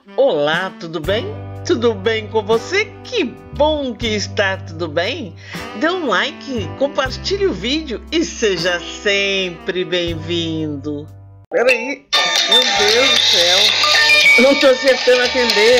Olá, tudo bem? Tudo bem com você? Que bom que está tudo bem! Dê um like, compartilhe o vídeo e seja sempre bem-vindo. Peraí, meu Deus do céu, não estou acertando atender.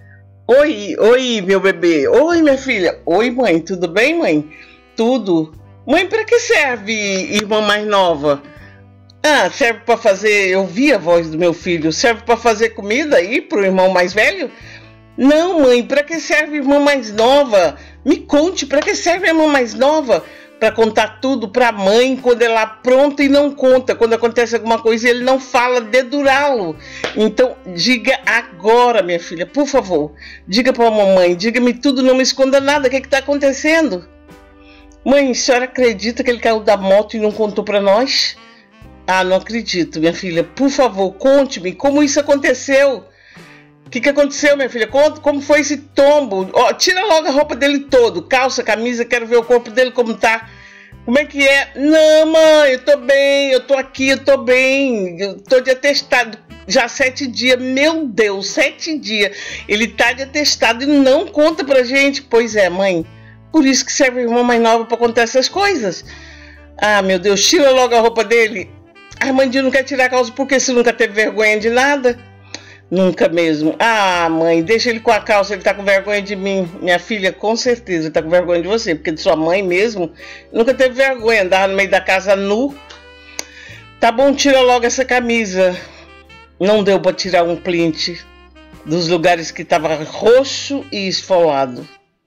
Oi, meu bebê. Oi, minha filha. Oi, mãe, tudo bem, mãe? Tudo. Mãe, para que serve irmã mais nova? Ah, serve para fazer, eu vi a voz do meu filho, serve para fazer comida aí pro irmão mais velho? Não, mãe, para que serve a irmã mais nova? Me conte, para que serve a irmã mais nova? Para contar tudo para a mãe quando ela apronta e não conta. Quando acontece alguma coisa e ele não fala, dedurá-lo. Então, diga agora, minha filha, por favor. Diga para a mamãe, diga-me tudo, não me esconda nada, o que está acontecendo? Mãe, a senhora acredita que ele caiu da moto e não contou para nós? Ah, não acredito, minha filha. Por favor, conte-me como isso aconteceu. O que aconteceu, minha filha? Conta como foi esse tombo. Oh, tira logo a roupa dele todo. Calça, camisa, quero ver o corpo dele como tá. Como é que é? Não, mãe, eu tô bem, eu tô aqui, eu tô bem. Eu tô de atestado já 7 dias. Meu Deus, 7 dias. Ele tá de atestado e não conta pra gente. Pois é, mãe. Por isso que serve a irmã mais nova pra contar essas coisas. Ah, meu Deus, tira logo a roupa dele. A Armandinho não quer tirar a calça porque você nunca teve vergonha de nada? Nunca mesmo. Ah, mãe, deixa ele com a calça, ele tá com vergonha de mim. Minha filha, com certeza, ele tá com vergonha de você, porque de sua mãe mesmo, nunca teve vergonha, andava no meio da casa nu. Tá bom, tira logo essa camisa. Não deu pra tirar um print dos lugares que tava roxo e esfolado.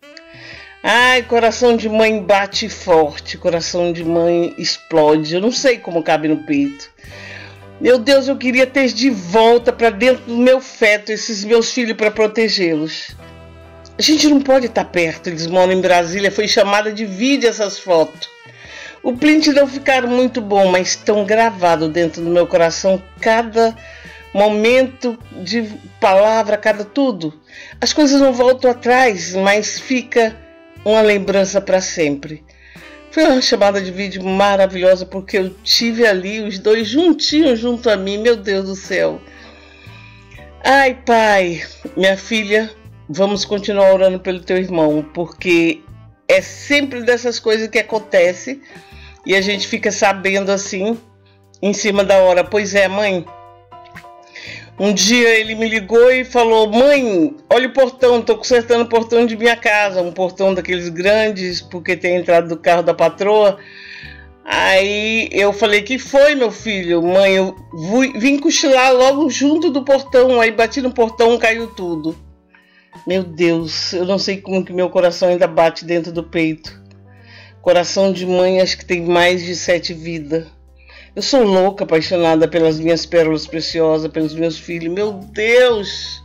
Ai, coração de mãe bate forte, coração de mãe explode. Eu não sei como cabe no peito. Meu Deus, eu queria ter de volta para dentro do meu feto esses meus filhos para protegê-los. A gente não pode estar perto, eles moram em Brasília, foi chamada de vídeo essas fotos. O print não ficaram muito bom, mas estão gravados dentro do meu coração cada momento de palavra, cada tudo. As coisas não voltam atrás, mas fica uma lembrança para sempre. Foi uma chamada de vídeo maravilhosa porque eu tive ali os dois juntinhos junto a mim, meu Deus do céu. Ai, pai, minha filha, vamos continuar orando pelo teu irmão, porque é sempre dessas coisas que acontece e a gente fica sabendo assim, em cima da hora. Pois é, mãe. Um dia ele me ligou e falou: mãe, olha o portão, tô consertando o portão de minha casa, um portão daqueles grandes, porque tem entrada do carro da patroa. Aí eu falei: que foi, meu filho? Mãe, eu vim cochilar logo junto do portão, aí bati no portão, caiu tudo. Meu Deus, eu não sei como que meu coração ainda bate dentro do peito. Coração de mãe, acho que tem mais de 7 vidas. Eu sou louca, apaixonada pelas minhas pérolas preciosas, pelos meus filhos. Meu Deus!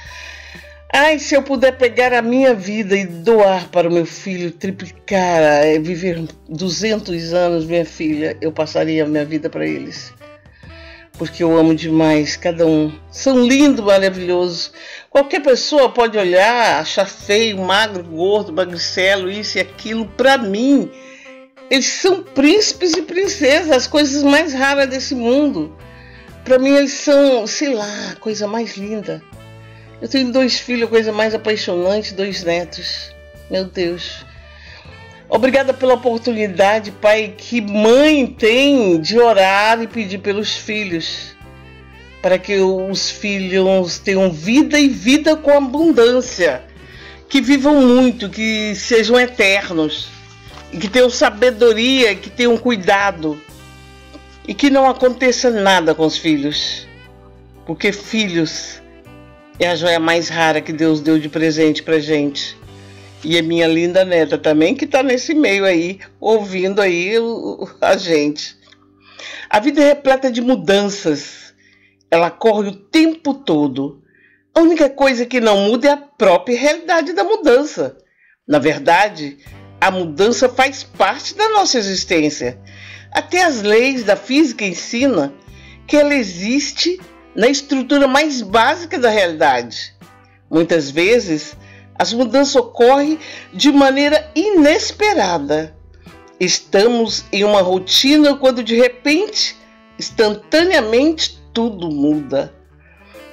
Ai, se eu puder pegar a minha vida e doar para o meu filho, triplicar, viver 200 anos, minha filha, eu passaria a minha vida para eles. Porque eu amo demais cada um. São lindos, maravilhosos. Qualquer pessoa pode olhar, achar feio, magro, gordo, magricelo, isso e aquilo. Para mim, eles são príncipes e princesas, as coisas mais raras desse mundo. Para mim eles são, sei lá, a coisa mais linda. Eu tenho 2 filhos, a coisa mais apaixonante, 2 netos. Meu Deus. Obrigada pela oportunidade, pai, que mãe tem de orar e pedir pelos filhos. Para que os filhos tenham vida e vida com abundância. Que vivam muito, que sejam eternos. E que tenham sabedoria, que tenham cuidado. E que não aconteça nada com os filhos. Porque filhos é a joia mais rara que Deus deu de presente pra gente. E a minha linda neta também, que tá nesse meio aí, ouvindo aí a gente. A vida é repleta de mudanças. Ela corre o tempo todo. A única coisa que não muda é a própria realidade da mudança. Na verdade, a mudança faz parte da nossa existência. Até as leis da física ensinam que ela existe na estrutura mais básica da realidade. Muitas vezes, as mudanças ocorrem de maneira inesperada. Estamos em uma rotina quando de repente, instantaneamente, tudo muda.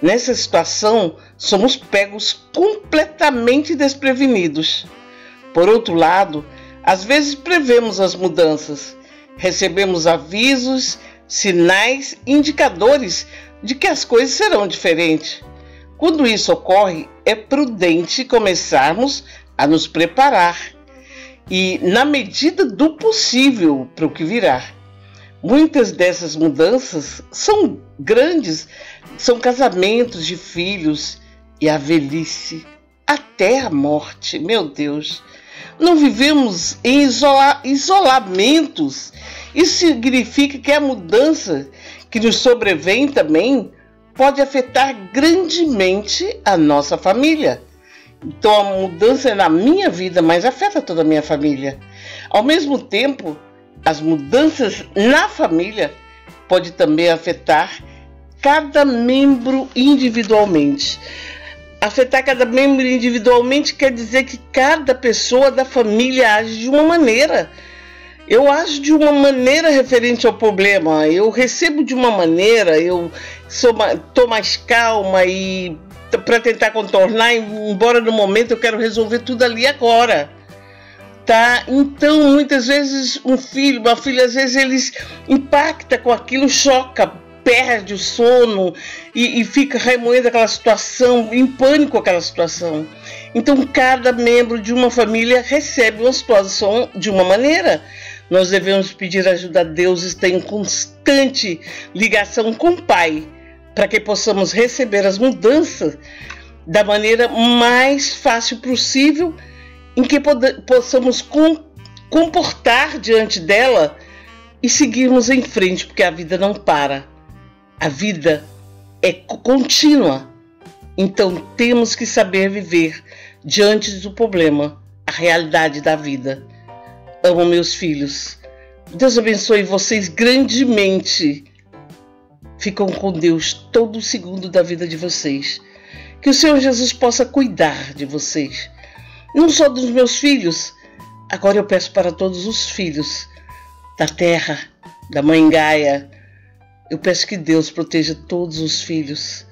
Nessa situação, somos pegos completamente desprevenidos. Por outro lado, às vezes prevemos as mudanças, recebemos avisos, sinais, indicadores de que as coisas serão diferentes. Quando isso ocorre, é prudente começarmos a nos preparar e, na medida do possível, para o que virá. Muitas dessas mudanças são grandes, são casamentos de filhos e a velhice, até a morte, meu Deus. Não vivemos em isolamentos. Isso significa que a mudança que nos sobrevém também pode afetar grandemente a nossa família. Então a mudança é na minha vida, mas afeta toda a minha família. Ao mesmo tempo, as mudanças na família podem também afetar cada membro individualmente. Afetar cada membro individualmente quer dizer que cada pessoa da família age de uma maneira. Eu ajo de uma maneira referente ao problema, eu recebo de uma maneira, eu estou mais calma e para tentar contornar, embora no momento eu quero resolver tudo ali agora. Tá? Então, muitas vezes um filho, uma filha, às vezes eles impactam com aquilo, choca, perde o sono e fica remoendo aquela situação, em pânico com aquela situação. Então, cada membro de uma família recebe uma situação de uma maneira. Nós devemos pedir ajuda a Deus e estar em constante ligação com o Pai, para que possamos receber as mudanças da maneira mais fácil possível, em que possamos comportar diante dela e seguirmos em frente, porque a vida não para. A vida é contínua. Então temos que saber viver diante do problema, a realidade da vida. Amo meus filhos. Deus abençoe vocês grandemente. Ficam com Deus todo segundo da vida de vocês. Que o Senhor Jesus possa cuidar de vocês. Não só dos meus filhos. Agora eu peço para todos os filhos da terra, da Mãe Gaia. Eu peço que Deus proteja todos os filhos.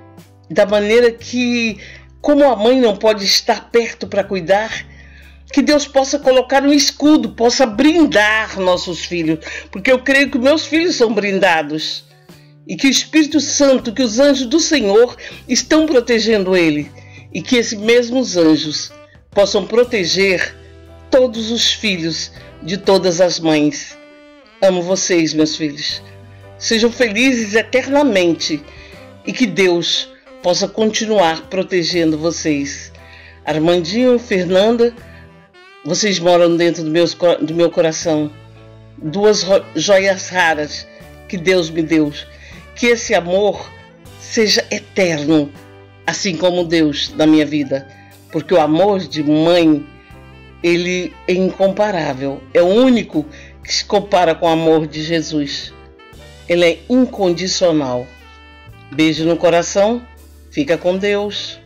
Da maneira que, como a mãe não pode estar perto para cuidar, que Deus possa colocar um escudo, possa brindar nossos filhos. Porque eu creio que meus filhos são brindados. E que o Espírito Santo, que os anjos do Senhor estão protegendo ele. E que esses mesmos anjos possam proteger todos os filhos de todas as mães. Amo vocês, meus filhos. Sejam felizes eternamente e que Deus possa continuar protegendo vocês. Armandinho, Fernanda, vocês moram dentro do meu coração. Duas joias raras que Deus me deu. Que esse amor seja eterno, assim como Deus na minha vida. Porque o amor de mãe, ele é incomparável. É o único que se compara com o amor de Jesus. Ele é incondicional. Beijo no coração. Fica com Deus.